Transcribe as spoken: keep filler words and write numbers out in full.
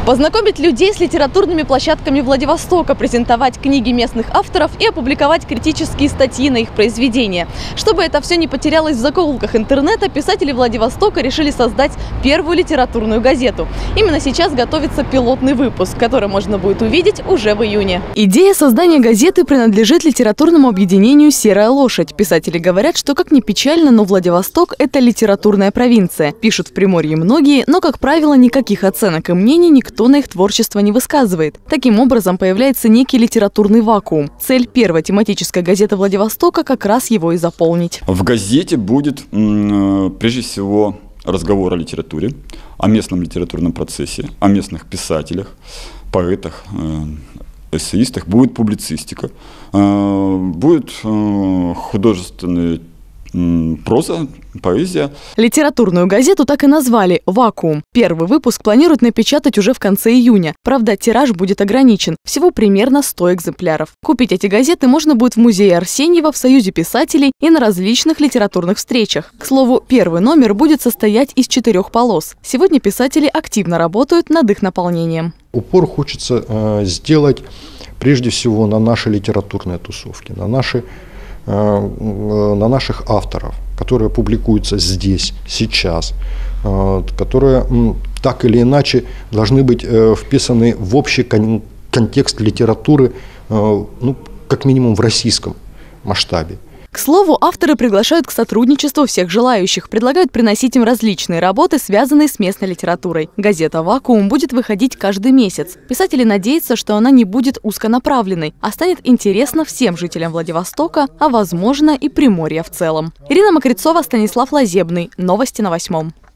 Познакомить людей с литературными площадками Владивостока, презентовать книги местных авторов и опубликовать критические статьи на их произведения. Чтобы это все не потерялось в закоулках интернета, писатели Владивостока решили создать первую литературную газету. Именно сейчас готовится пилотный выпуск, который можно будет увидеть уже в июне. Идея создания газеты принадлежит литературному объединению «Серая лошадь». Писатели говорят, что, как ни печально, но Владивосток – это литературная провинция. Пишут в Приморье многие, но, как правило, никаких оценок и мнений никто на их творчество не высказывает. Таким образом, появляется некий литературный вакуум. Цель первой тематической газеты Владивостока как раз его и заполнить. В газете будет, прежде всего, разговор о литературе, о местном литературном процессе, о местных писателях, поэтах, эссеистах. Будет публицистика, будет художественный проза, поэзия. Литературную газету так и назвали «Вакуум». Первый выпуск планируют напечатать уже в конце июня. Правда, тираж будет ограничен. Всего примерно сто экземпляров. Купить эти газеты можно будет в музее Арсеньева, в Союзе писателей и на различных литературных встречах. К слову, первый номер будет состоять из четырех полос. Сегодня писатели активно работают над их наполнением. Упор хочется э, сделать прежде всего на наши литературные тусовки, на наши на наших авторов, которые публикуются здесь, сейчас, которые так или иначе должны быть вписаны в общий контекст литературы, ну, как минимум в российском масштабе. К слову, авторы приглашают к сотрудничеству всех желающих, предлагают приносить им различные работы, связанные с местной литературой. Газета «Вакуум» будет выходить каждый месяц. Писатели надеются, что она не будет узконаправленной, а станет интересна всем жителям Владивостока, а возможно и Приморья в целом. Ирина Мокрицова, Станислав Лазебный. Новости на восьмом.